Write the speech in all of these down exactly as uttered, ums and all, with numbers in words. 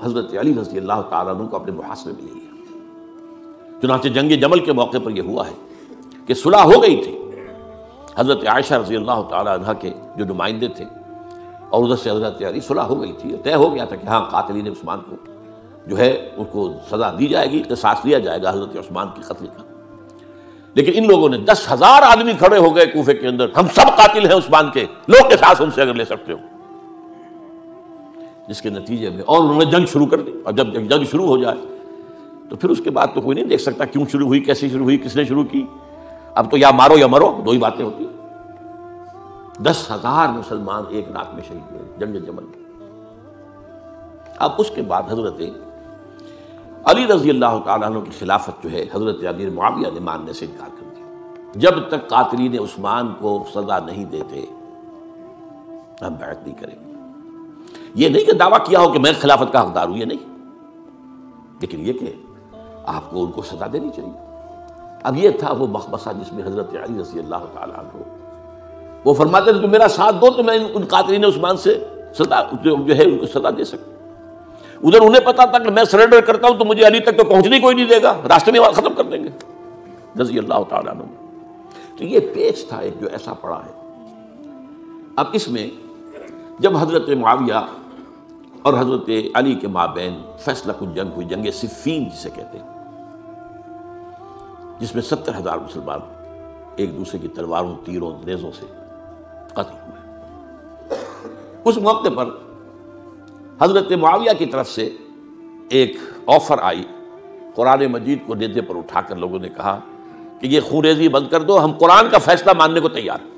حضرت علی رضی اللہ تعالیٰ عنہ کو اپنے محاصرے میں لے لیا۔ چنانچہ جنگ جمل کے موقع پر یہ ہوا ہے کہ صلح ہو گئی تھی، حضرت عائشہ رضی اللہ تعالیٰ عنہ کے جو نمائندے تھے اور ادھر سے حضرت علی، صلح ہو گئی تھی، طے ہو گیا تھا کہ ہاں قاتلین عثمان کو جو ہے ان کو سزا دی جائے گی، قصاص لیا جائے گا حضرت عثمان کی قتل کا۔ لیکن ان لوگوں نے دس ہزار آدمی کھڑے ہو گئے کوفے کے اندر، ہم سب قاتل ہیں عثمان کے، لوگ قصاص ان سے اگر لے سکتے ہو، جس کے نتیجے میں اور انہوں نے جنگ شروع کر دی۔ اور جب جنگ شروع ہو جائے تو پھر اس کے بعد تو کوئی نہیں دیکھ سکتا کیوں شروع ہوئی، کیسے شروع ہوئی، کس نے شروع کی، اب تو یا مارو یا مرو، دو ہی باتیں ہوتی ہیں۔ دس ہزار مسلمان ایک رات میں شہید ہوئے جنگ جمل میں۔ اب اس کے بعد حضرت علی رضی اللہ تعالیٰ عنہ کی خلافت جو ہے حضرت امیر معاویہ نے ماننے سے انکار کر دیا۔ جب تک قاتلین عثمان کو سزا نہیں دیتے ہم بیعت نہیں کریں گے۔ یہ نہیں کہ دعویٰ کیا ہو کہ میں خلافت کا حقدار ہوں، یہ نہیں، لیکن یہ کہ آپ کو ان کو سزا دینی چاہیے۔ اب یہ تھا وہ مخمصہ جس میں حضرت علی رضی اللہ تعالیٰ عنہ وہ فرماتے تھے تو میرا ساتھ دو تو میں ان قاتلین عثمان سے سزا جو ہے ان کو سزا دے سکتا۔ ادھر انہیں پتا تھا کہ میں سرنڈر کرتا ہوں تو مجھے علی تک تو پہنچنے کوئی نہیں دے گا، راستے میں ختم کر دیں گے رضی اللہ تعالیٰ عنہ۔ تو یہ پیچ تھا ایک جو ایسا پڑا ہے۔ اب اس میں جب حضرت معاویہ اور حضرت علی کے مابین فیصلہ کن جنگ ہوئی، جنگ صفین جسے کہتے ہیں، جس میں ستر ہزار مسلمان ایک دوسرے کی تلواروں، تیروں، نیزوں سے قتل ہوئے۔ اس موقع پر حضرت معاویہ کی طرف سے ایک آفر آئی، قرآن مجید کو نیزے پر اٹھا کر لوگوں نے کہا کہ یہ خونریزی بند کر دو، ہم قرآن کا فیصلہ ماننے کو تیار ہیں۔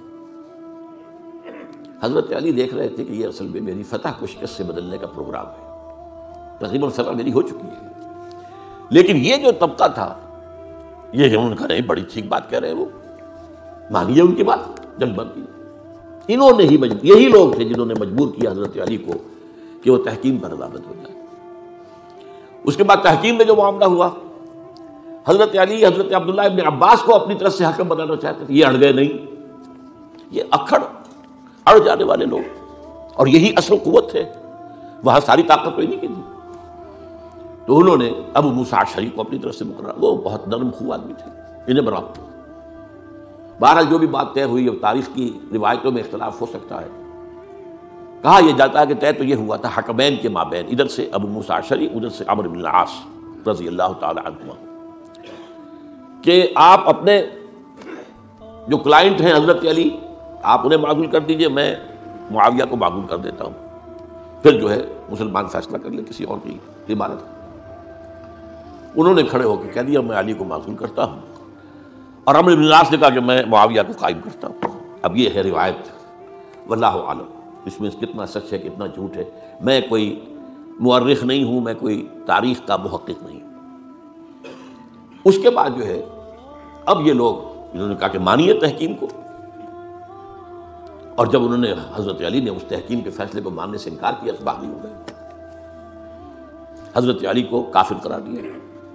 حضرت علی دیکھ رہے تھے کہ یہ اصل میں میری فتح کو شکست سے بدلنے کا پروگرام ہے، تقریباً فتح میری ہو چکی ہے، لیکن یہ جو طبقہ تھا یہ انہوں نے کہا نہیں بڑی ٹھیک بات کہہ رہے ہیں، وہ مانیے ان کی بات، جنگ بند کی۔ انہوں نے ہی مجبور، یہی لوگ تھے جنہوں نے مجبور کیا حضرت علی کو کہ وہ تحکیم پر رضامند ہو جائے۔ اس کے بعد تحکیم میں جو معاملہ ہوا، حضرت علی حضرت عبداللہ ابن عباس کو اپنی طرف سے حکم بنانا چاہتے تھے، یہ اڑ گئے نہیں، یہ اکھڑ اڑ جانے والے لوگ، اور یہی اصل قوت ہے، وہاں ساری طاقت تو نہیں کی تھی۔ تو انہوں نے ابو موسیٰ اشعری کو اپنی طرف سے مقرر، وہ بہت نرم خو آدمی تھے، انہیں بنا۔ بہرحال جو بھی بات طے ہوئی، اب تاریخ کی روایتوں میں اختلاف ہو سکتا ہے، کہا یہ جاتا ہے کہ طے تو یہ ہوا تھا حکمین کے مابین، ادھر سے ابو موسیٰ اشعری، ادھر سے عمرو بن العاص رضی اللہ تعالی عنہما، کہ آپ اپنے جو کلائنٹ ہیں حضرت علی آپ انہیں معزول کر دیجئے، میں معاویہ کو معزول کر دیتا ہوں، پھر جو ہے مسلمان فیصلہ کر لیں کسی اور کی عبادت۔ انہوں نے کھڑے ہو کے کہہ دیا میں علی کو معزول کرتا ہوں، اور عمرو بن العاص نے کہا کہ میں معاویہ کو قائم کرتا ہوں۔ اب یہ ہے روایت، واللہ عالم اس میں کتنا سچ ہے کتنا جھوٹ ہے، میں کوئی مورخ نہیں ہوں، میں کوئی تاریخ کا محقق نہیں ہوں۔ اس کے بعد جو ہے اب یہ لوگ انہوں نے کہا کہ مانیے تحکیم کو، اور جب انہوں نے حضرت علی نے اس تحکیم کے فیصلے کو ماننے سے انکار کیا تو باغی ہو گئے، حضرت علی کو کافر قرار دیا،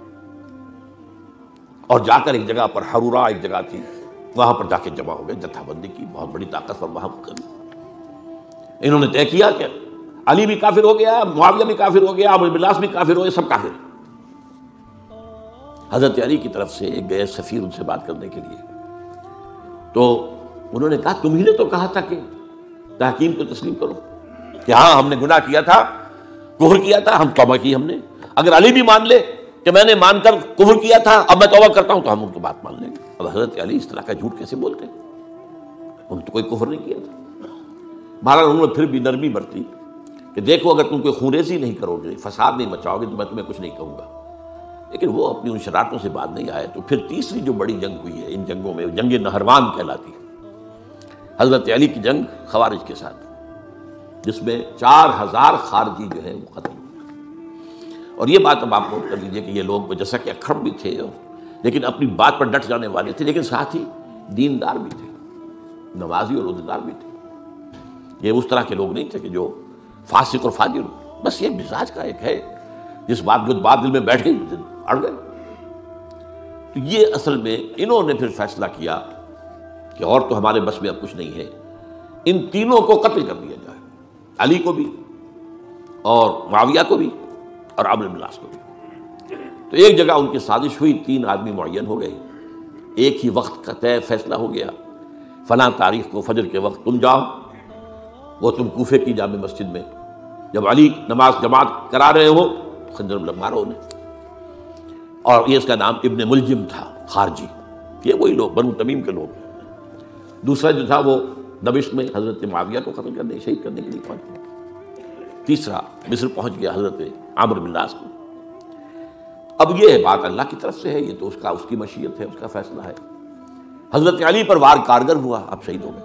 اور جا کر ایک جگہ پر حرورا ایک جگہ تھی وہاں پر جا کے جمع ہو گئے، جتھا بندی کی بہت بڑی طاقت پر وہاں کر انہوں نے طے کیا کہ علی بھی کافر ہو گیا، معاویہ بھی کافر ہو گیا، عمرو بن العاص بھی کافر ہو گئے، سب کافر۔ حضرت علی کی طرف سے ایک گئے سفیر ان سے بات کرنے کے لیے، تو انہوں نے کہا تم ہی نے تو کہا تھا کہ تحکیم کو تسلیم کرو، کہ ہاں ہم نے گناہ کیا تھا، کفر کیا تھا، ہم توبہ کی ہم نے، اگر علی بھی مان لے کہ میں نے مان کر کفر کیا تھا اب میں توبہ کرتا ہوں تو ہم ان کی بات مان لیں گے۔ اب حضرت علی اس طرح کا جھوٹ کیسے بولتے ہیں، انہوں نے تو کوئی کفر نہیں کیا تھا۔ بہرحال انہوں نے پھر بھی نرمی برتی کہ دیکھو اگر تم کوئی خونریزی نہیں کرو گے، فساد نہیں مچاؤ گے تو میں تمہیں کچھ نہیں کہوں گا، لیکن وہ اپنی ان شرارتوں سے بعد نہیں آئے۔ تو پھر تیسری جو بڑی جنگ ہوئی ہے ان جنگوں میں، جنگ نہروان کہلاتی ہے، حضرت علی کی جنگ خوارج کے ساتھ، جس میں چار ہزار خارجی جو ہے وہ قتل ہوئے۔ اور یہ بات اب آپ نوٹ کر لیجئے کہ یہ لوگ جیسا کہ اکھڑ بھی تھے لیکن اپنی بات پر ڈٹ جانے والے تھے، لیکن ساتھ ہی دیندار بھی تھے، نمازی اور روزدار بھی تھے۔ یہ اس طرح کے لوگ نہیں تھے کہ جو فاسق اور فاجر ہو، بس یہ مزاج کا ایک ہے، جس بات جو بات دل میں بیٹھ گئی اڑ گئے۔ تو یہ اصل میں انہوں نے پھر فیصلہ کیا کہ اور تو ہمارے بس میں اب کچھ نہیں ہے، ان تینوں کو قتل کر دیا جائے، علی کو بھی اور معاویہ کو بھی اور عمرو بن العاص کو بھی۔ تو ایک جگہ ان کی سازش ہوئی، تین آدمی معین ہو گئے، ایک ہی وقت کا طے فیصلہ ہو گیا، فلاں تاریخ کو فجر کے وقت تم جاؤ، وہ تم کوفے کی جامع مسجد میں جب علی نماز جماعت کرا رہے ہو خنجر مارو انہیں۔ اور یہ اس کا نام ابن ملجم تھا، خارجی، یہ وہی لوگ بنو تمیم کے لوگ۔ دوسرا جو تھا وہ دمشق میں حضرت معاویہ کو قتل کرنے شہید کرنے کے لیے پہنچ گیا۔ تیسرا مصر پہنچ گیا حضرت عمرو بن العاص کو۔ اب یہ بات اللہ کی طرف سے ہے، یہ تو اس کا اس کی مشیت ہے، اس کا فیصلہ ہے۔ حضرت علی پر وار کارگر ہوا، اب شہید ہو گئے۔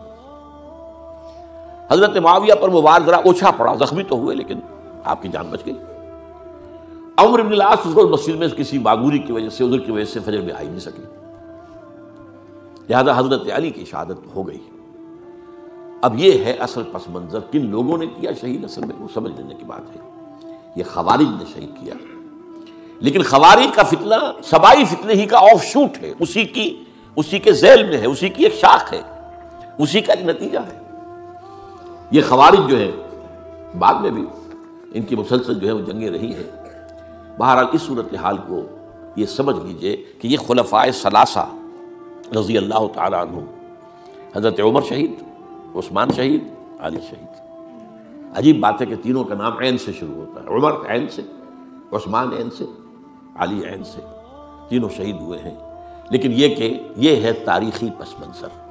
حضرت معاویہ پر وہ وار ذرا اوچھا پڑا، زخمی تو ہوئے لیکن آپ کی جان بچ گئی۔ عمرو بن العاص اس روز مسجد میں کسی معذوری کی وجہ سے، عذر کی وجہ سے فجر میں آئی نہیں سکی، لہذا حضرت علی کی شہادت ہو گئی۔ اب یہ ہے اصل پس منظر، کن لوگوں نے کیا شہید، اصل میں وہ سمجھ لینے کی بات ہے۔ یہ خوارج نے شہید کیا، لیکن خوارج کا فتنہ سبائی فتنے ہی کا آف شوٹ ہے، اسی کی اسی کے ذیل میں ہے، اسی کی ایک شاخ ہے، اسی کا ایک نتیجہ ہے۔ یہ خوارج جو ہے بعد میں بھی ان کی مسلسل جو ہے وہ جنگیں رہی ہیں۔ بہرحال اس صورتحال کو یہ سمجھ لیجئے کہ یہ خلفائے ثلاثہ رضی اللہ تعالیٰ عنہ، حضرت عمر شہید، عثمان شہید، علی شہید۔ عجیب بات ہے کہ تینوں کا نام عین سے شروع ہوتا ہے، عمر عین سے، عثمان عین سے، علی عین سے، تینوں شہید ہوئے ہیں۔ لیکن یہ کہ یہ ہے تاریخی پس منظر۔